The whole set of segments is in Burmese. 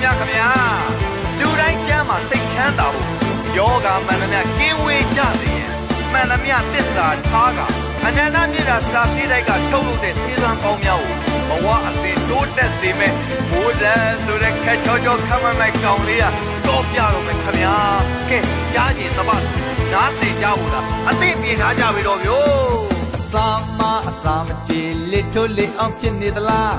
မြခမလူတိုင်းကျမ်းမှာစိတ်ချမ်းသာဖို့ယောဂမှန်သမျှကင်းဝေးကြစေရင်မှန်သမျှသစ္စာထားကအနန္တမြတ်တာစတာစီးတိုက်ကထုတ်လုပ်တဲ့စေစွမ်းကောင်းများကိုဘဝအစဉ်တိုးတက်စေမဲ့မိုးစံဆိုတဲ့ခက်ချောချောခမ်းမလိုက်ကောင်လေးကတော့ပြတော့မယ်ခင်ဗျာကဲကြားကျင်သဘာနားစေကြဘူးလားအသိမြင်ထားကြပြီတော့ဗျို့အစာမကြည်လေးထိုးလေးအောင်ဖြစ်နေသလား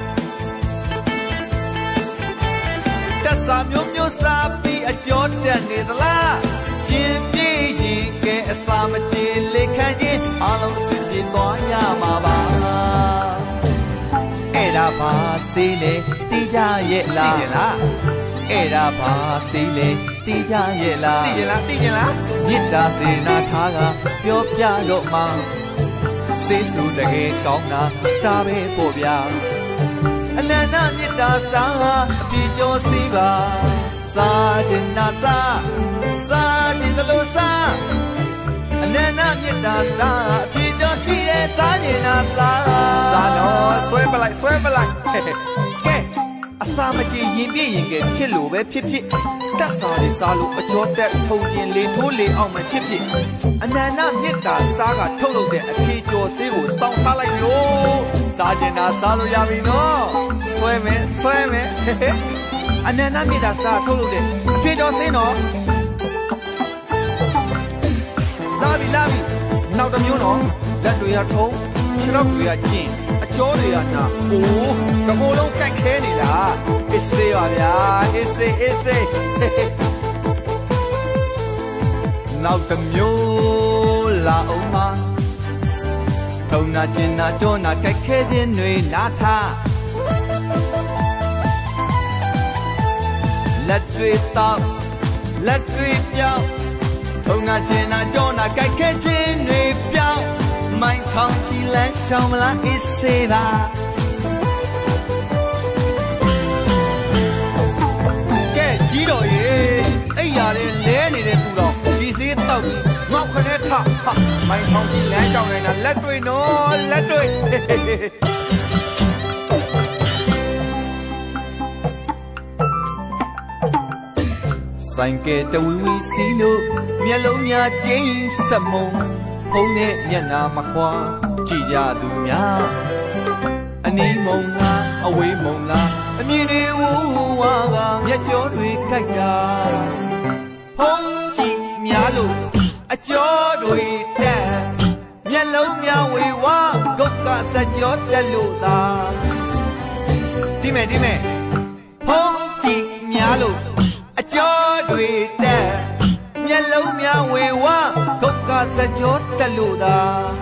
တက်စာမျိုးစားပြီးအကျော်တက်နေသလားရှင်ပြေးရင်ကဲအစာမကြည်လေးခံခြင်းအလုံးစင်ပြေသွားရမှာပါအဲ့ဒါပါစေးလေတီးကြရဲ့လားအဲ့ဒါပါစေးလေတီးကြရဲ့လားသိကြလားမေတ္တာစေနာထားကပြောပြတော့မှစေးစုတကယ်ကောင်းတာစတာပဲပို့ဗျာအနန္တမေတ္တာစတာအပြည့်ကျော်စီပါစားခြင်းနာစားခြင်းတလို့စားအနန္တမေတ္တာစတာအပြည့်ကျော်ရှိရဲ့စားခြင်းနာစားတော့ဆွဲပလိုက်ကဲအစာမကြည်ရင်ပြည့်ရင်ကဲဖြစ်လို့ပဲဖြစ်တက်စားလေးစားလို့အကျော်တက်ထုံခြင်းလေထိုးလေအောင်မယ်ဖြစ်အနန္တမေတ္တာစတာကထုတ်လုပ်တဲ့အဖြေကျော်စေးကိုစောင့်ထားလိုက်လို့စားကျင်တာစားလို့ရပြီနော်ဆွဲမယ်အနန္တမေတ္တာစတာထုတ်လုပ်တဲ့အဖြေကျော်စေးနော်လာပြီနောက်တစ်မျိုးနော်လက်တွေကထုံးခြေထောက်တွေကကျင်အကျော်တွေကနာအိုးကမိုးလုံးကြိုက်ခဲနေတာအစ်စေးပါဗျာအစ်စေးနောက်တစ်မျိုးလာအောင်မထုံနာကျင်နာကြောနာကြိုက်ခဲခြင်းတွေနာထားလက်တွေတောက်လက်တွေပြောင်းထုံနာကျင်နာကြောနာကြိုက်ခဲခြင်းတွေပြောင်းမိုင်းထောင်ချီလန်းရှောင်းမလားအစ်စေးပါကဲကြီးတော်ရေအဲ့ရလေးလဲနေတဲ့ပူတော့ဒီစေးတောက်ငေါက်ခနဲ့ထမိုင်းထောင်ချီလန်းရှောင်းနေတာလက်တွေနော်လက်တွေဆိုင်ကဲတဝီဝီစီလို့မျက်လုံးများကျင်းစမုံဖုံးနဲ့မျက်နာမခွာကြည့်ကြသူများအနီးမုံလားအဝေးမုံလားအမြင်တွေဝူဝါကမျက်ကြောတွေကြိုက်တာဖုံးကြည့်များလို့အကျော်တွေတက်မျက်လုံးများဝေဝါဂုတ်ကစကြောတက်လို့သာဒီမဲ့ဖုံးကြည့်များလို့အကျော်တွေတက်မျက်လုံးများဝေဝါဂုတ်ကစကြောတက်လို့သာ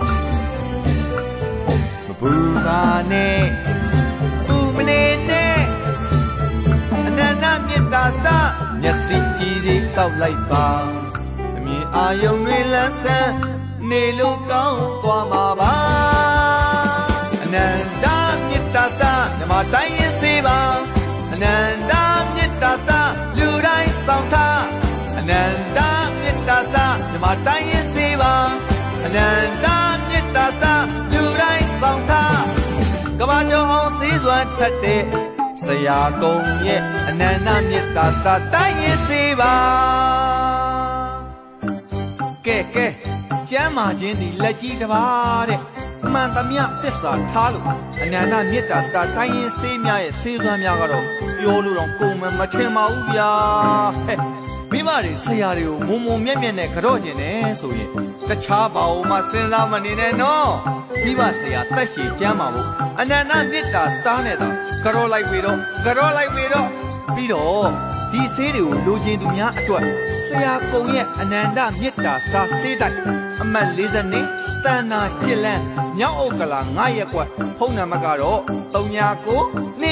မပူပါနဲ့ပူမနေနဲ့အနန္တမေတ္တာစတာမျက်စိကြည်စီတောက်လိုက်ပါအမြင်အာယုံတွေလန်းဆန်းနေလို့ကောင်းသွားမှာပါအနန္တမေတ္တာစတာဓမ္မတိုင်းရင်စေပါအနန္တမေတ္တာစတာလူတိုင်းဆောင်ထားအနန္တမေတ္တာစတာဓမ္မတိုင်းရင်စေပါအနန္တမေတ္တာစတာလူတိုင်းဆောင်ထားကဘာကျော်အောင်စည်းစွမ်းထက်တဲ့ဆရာကုံရဲ့အနန္တမေတ္တာစတာတိုင်းရင်စေပါကဲကျမ်းမာခြင်းဒီလက်ကြီးတစ်ပါးတဲ့မှန်သမျှသစ္စာထားလို့အနန္တမေတ္တာစတာတိုင်းရင်စေးများရဲ့စေးစွမ်းများကတော့ပြောလို့တော့ကုန်မထင်ပါဘူးဗျာမိမတွေဆရာတွေကိုမုံမြက်နဲ့ကြော့ကျင်တယ်ဆိုရင်တခြားဘာမှစဉ်းစားမနေနဲ့နော်မိဘဆရာတက်ရှိကျမ်းပါဘူးအနန္တမေတ္တာစတာနဲ့တော့ကြော့လိုက်ပြီတော့ပြီးတော့ဒီဆေးတွေကိုလိုချင်သူများအတွက်ဆရာကုံရဲ့အနန္တမေတ္တာစတာဆေးတိုက်အမှတ်40နဲ့တန်နာ8လမ်းမြောက်ဥက္ကလာ9ရပ်ကွက်ဖုန်းနံပါတ်ကတော့39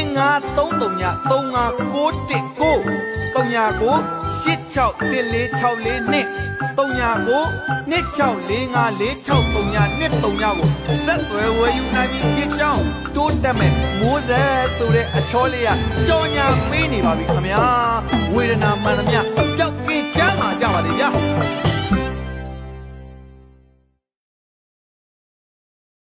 ဆက်သွယ်ဝယ်ယူနိုင်ပြီဖြစ်ကြောင်းတိုးတက်မဲ့မိုးဆက်ဆိုတဲ့အချောလေးကကြော်ညာပေးနေပါပြီခင်ဗျာဝေဒနာမှန်သမျှပျောက်ကင်းချမ်းသာကြပါလေဗျာ